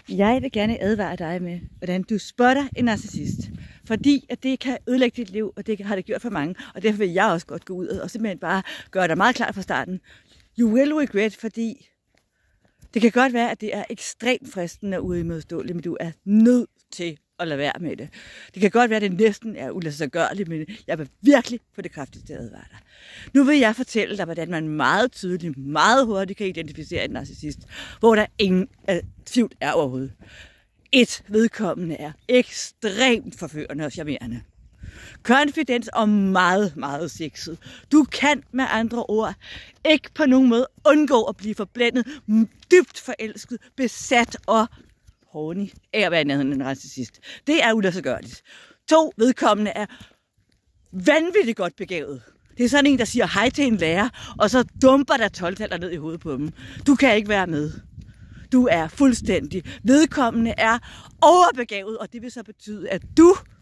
Jeg vil gerne advare dig med, hvordan du spotter en narcissist. Fordi at det kan ødelægge dit liv, og det har det gjort for mange. Og derfor vil jeg også godt gå ud og simpelthen bare gøre dig meget klart fra starten. You will regret, fordi det kan godt være, at det er ekstremt fristende og uimodståeligt, men du er nødt til at lade være med det. Det kan godt være, at det næsten er uladsiggørligt, men jeg vil virkelig på det kraftigste advare dig. Nu vil jeg fortælle dig, hvordan man meget tydeligt, meget hurtigt kan identificere en narcissist, hvor der ingen tvivl er overhovedet. Vedkommende er ekstremt forførende og charmerende. Confident og meget, meget sexet. Du kan med andre ord ikke på nogen måde undgå at blive forblændet, dybt forelsket, besat og horny af at være nærheden af en narcissist. Det er uladsiggørligt. Vedkommende er vanvittigt godt begavet. Det er sådan en, der siger hej til en lærer, og så dumper der 12-taller ned i hovedet på dem. Du kan ikke være med. Du er fuldstændig. Vedkommende er overbegavet, og det vil så betyde, at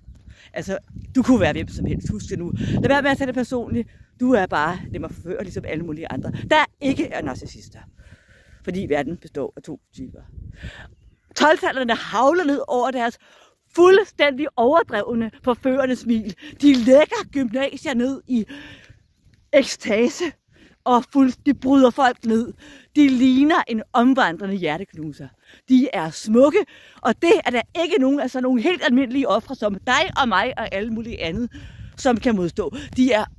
du kunne være hvem som helst. Husk det nu. Lad være med at tage det personligt. Du er bare dem at forføre, ligesom alle mulige andre, der ikke er narcissister. Fordi verden består af 2 typer. 12-tallerne havler ned over deres fuldstændig overdrevne forførende smil. De lægger gymnasier ned i ekstase, og de bryder folk ned. De ligner en omvandrende hjerteknuser. De er smukke, og det er der ikke nogen af sådan nogle helt almindelige ofre som dig og mig og alle mulige andet, som kan modstå. De er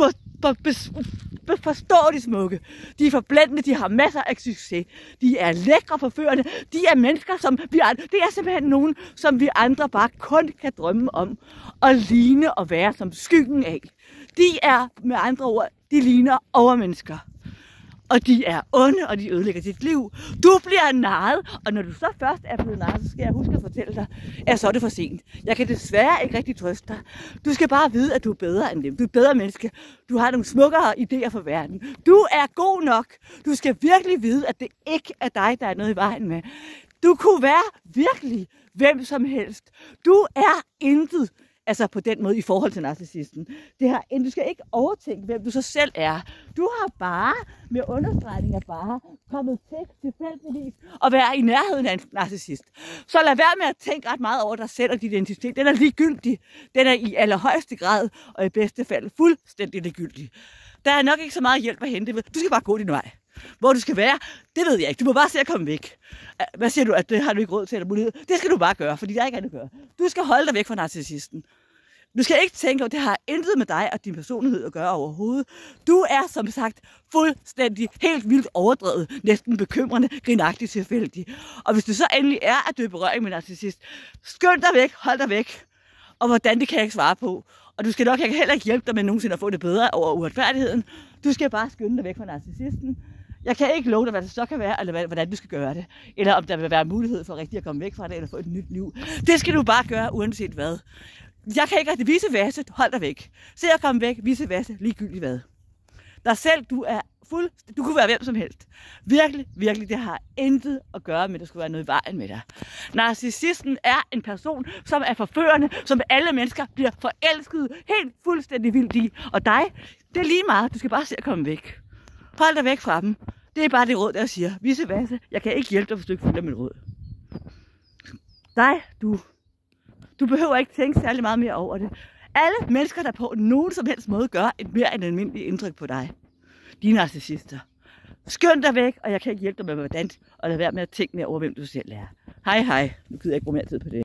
forståeligt smukke. De er forblændende, de har masser af succes. De er lækre forførende. De er mennesker, som vi andre. Det er simpelthen nogen, som vi andre bare kun kan drømme om at ligne og være som skyggen af. De er med andre ord, de ligner overmennesker. Og de er onde, og de ødelægger dit liv. Du bliver narret, og når du så først er blevet narret, så skal jeg huske at fortælle dig, at så er det for sent. Jeg kan desværre ikke rigtig trøste dig. Du skal bare vide, at du er bedre end dem. Du er et bedre menneske. Du har nogle smukkere idéer for verden. Du er god nok. Du skal virkelig vide, at det ikke er dig, der er noget i vejen med. Du kunne være virkelig hvem som helst. Du er intet. Altså på den måde i forhold til narcissisten. Du skal ikke overtænke, hvem du så selv er. Du har bare, med understregning af bare, kommet til tilfældigvis at være i nærheden af en narcissist. Så lad være med at tænke ret meget over dig selv og din identitet. Den er ligegyldig. Den er i allerhøjeste grad, og i bedste fald fuldstændig ligegyldig. Der er nok ikke så meget hjælp at hente. Du skal bare gå din vej. Hvor du skal være, det ved jeg ikke. Du må bare se at komme væk. Hvad siger du, at det har du ikke råd til eller mulighed? Det skal du bare gøre, fordi der er ikke andet at gøre. Du skal holde dig væk fra narcissisten. Du skal ikke tænke, at det har intet med dig og din personlighed at gøre overhovedet. Du er som sagt fuldstændig helt vildt overdrevet, næsten bekymrende, grinagtigt tilfældig. Og hvis du så endelig er at dø i berøring med en narcissist, skynd dig væk, hold dig væk. Og hvordan, det kan jeg ikke svare på. Og du skal nok heller ikke hjælpe dig med nogensinde at få det bedre over uretfærdigheden. Du skal bare skynde dig væk fra narcissisten. Jeg kan ikke love dig, hvad det så kan være, eller hvordan du skal gøre det. Eller om der vil være mulighed for rigtig at komme væk fra det, eller få et nyt liv. Det skal du bare gøre, uanset hvad. Jeg kan ikke rigtig vise vasse, hold dig væk. Se at komme væk, vise vasse, ligegyldigt hvad. Dig selv, du kunne være hvem som helst. Virkelig, virkelig, det har intet at gøre med, at der skulle være noget i vejen med dig. Narcissisten er en person, som er forførende, som alle mennesker bliver forelsket helt fuldstændig vildt i. Og dig, det er lige meget, du skal bare se at komme væk. Hold dig væk fra dem. Det er bare det råd, der siger. Vise vasse, jeg kan ikke hjælpe dig, hvis du ikke følger mit råd. Du behøver ikke tænke særlig meget mere over det. Alle mennesker, der på nogen som helst måde gør et mere end almindeligt indtryk på dig. De er narcissister. Skynd dig væk, og jeg kan ikke hjælpe dig med hvordan, og lad være med at tænke mere over, hvem du selv er. Hej hej. Nu gider jeg ikke bruge mere tid på det.